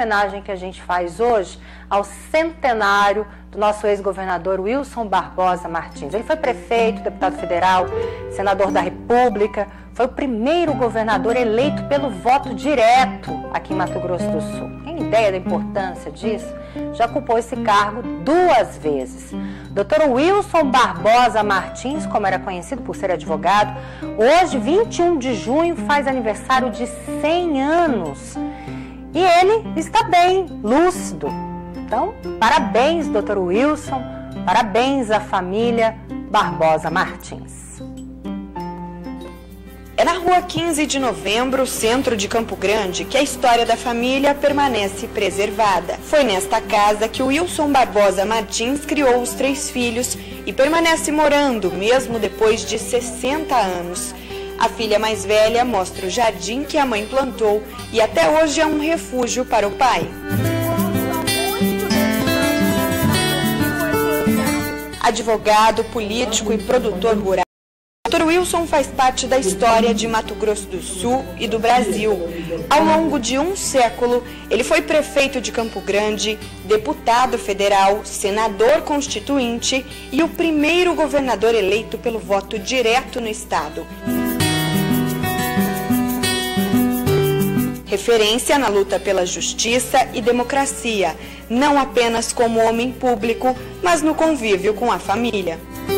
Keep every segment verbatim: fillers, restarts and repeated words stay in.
homenagem que a gente faz hoje ao centenário do nosso ex-governador Wilson Barbosa Martins. Ele foi prefeito, deputado federal, senador da República, foi o primeiro governador eleito pelo voto direto aqui em Mato Grosso do Sul. Tem ideia da importância disso? Já ocupou esse cargo duas vezes. doutor Wilson Barbosa Martins, como era conhecido por ser advogado, hoje, vinte e um de junho, faz aniversário de cem anos. E ele está bem, lúcido. Então, parabéns, doutor Wilson, parabéns à família Barbosa Martins. É na rua quinze de novembro, centro de Campo Grande, que a história da família permanece preservada. Foi nesta casa que o Wilson Barbosa Martins criou os três filhos e permanece morando, mesmo depois de sessenta anos. A filha mais velha mostra o jardim que a mãe plantou e até hoje é um refúgio para o pai. Advogado, político e produtor rural, doutor Wilson faz parte da história de Mato Grosso do Sul e do Brasil. Ao longo de um século, ele foi prefeito de Campo Grande, deputado federal, senador constituinte e o primeiro governador eleito pelo voto direto no estado. Referência na luta pela justiça e democracia, não apenas como homem público, mas no convívio com a família.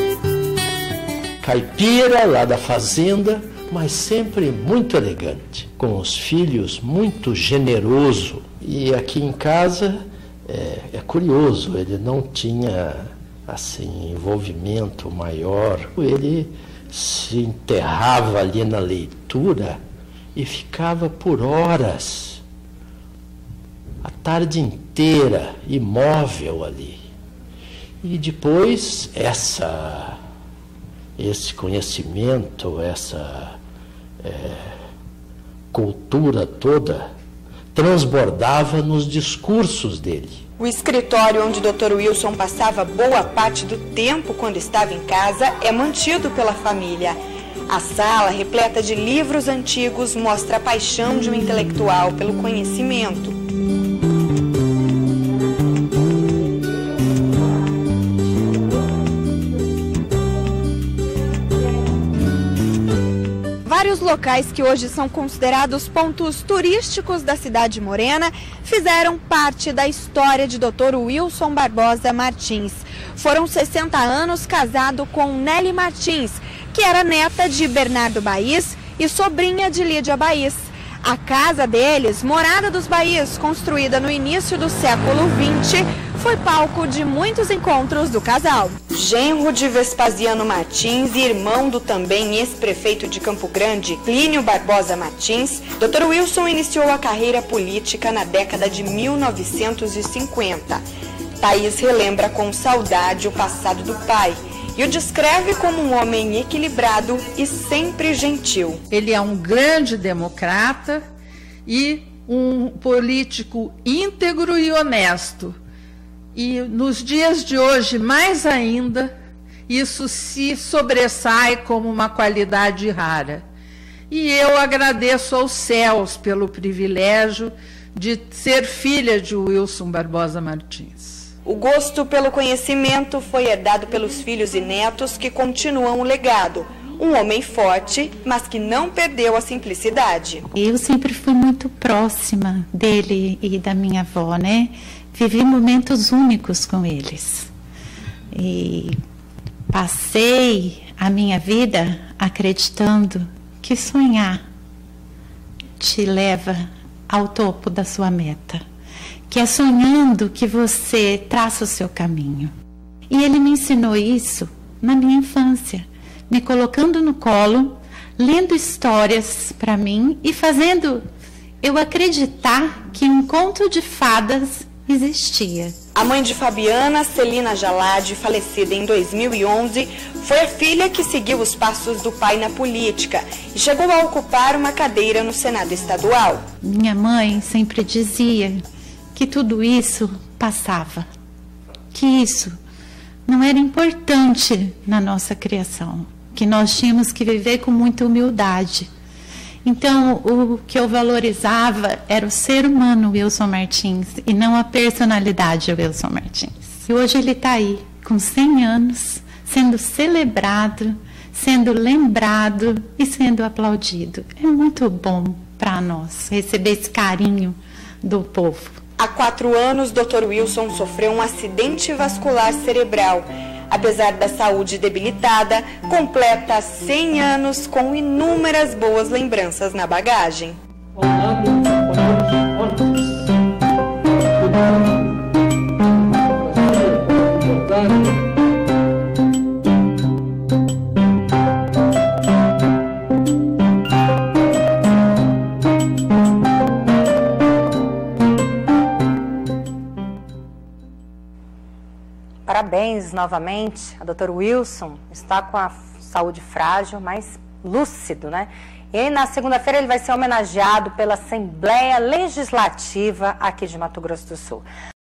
Caipira lá da fazenda, mas sempre muito elegante, com os filhos muito generoso. E aqui em casa é, é curioso, ele não tinha assim envolvimento maior. Ele se enterrava ali na leitura e ficava por horas, a tarde inteira, imóvel ali. E depois essa, esse conhecimento, essa é, cultura toda, transbordava nos discursos dele. O escritório onde doutor Wilson passava boa parte do tempo quando estava em casa é mantido pela família. A sala, repleta de livros antigos, mostra a paixão de um intelectual pelo conhecimento. Vários locais que hoje são considerados pontos turísticos da cidade morena fizeram parte da história de doutor Wilson Barbosa Martins. Foram sessenta anos casado com Nelly Martins, que era neta de Bernardo Baís e sobrinha de Lídia Baís. A casa deles, Morada dos Baís, construída no início do século vinte, foi palco de muitos encontros do casal. Genro de Vespasiano Martins e irmão do também ex-prefeito de Campo Grande, Plínio Barbosa Martins, doutor Wilson iniciou a carreira política na década de mil novecentos e cinquenta. Thaís relembra com saudade o passado do pai e o descreve como um homem equilibrado e sempre gentil. Ele é um grande democrata e um político íntegro e honesto. E nos dias de hoje, mais ainda, isso se sobressai como uma qualidade rara. E eu agradeço aos céus pelo privilégio de ser filha de Wilson Barbosa Martins. O gosto pelo conhecimento foi herdado pelos filhos e netos que continuam o legado. Um homem forte, mas que não perdeu a simplicidade. Eu sempre fui muito próxima dele e da minha avó, né? Vivi momentos únicos com eles. E passei a minha vida acreditando que sonhar te leva ao topo da sua meta. Que é sonhando que você traça o seu caminho. E ele me ensinou isso na minha infância, me colocando no colo, lendo histórias para mim e fazendo eu acreditar que um conto de fadas existia. A mãe de Fabiana, Celina Jalade, falecida em dois mil e onze, foi a filha que seguiu os passos do pai na política e chegou a ocupar uma cadeira no Senado Estadual. Minha mãe sempre dizia que tudo isso passava, que isso não era importante na nossa criação, que nós tínhamos que viver com muita humildade Então, o que eu valorizava era o ser humano Wilson Martins e não a personalidade Wilson Martins. E hoje ele está aí, com cem anos, sendo celebrado, sendo lembrado e sendo aplaudido. É muito bom para nós receber esse carinho do povo. Há quatro anos, doutor Wilson sofreu um acidente vascular cerebral. Apesar da saúde debilitada, completa cem anos com inúmeras boas lembranças na bagagem. Parabéns novamente, a doutor Wilson está com a saúde frágil, mas lúcido, né? E na segunda-feira ele vai ser homenageado pela Assembleia Legislativa aqui de Mato Grosso do Sul.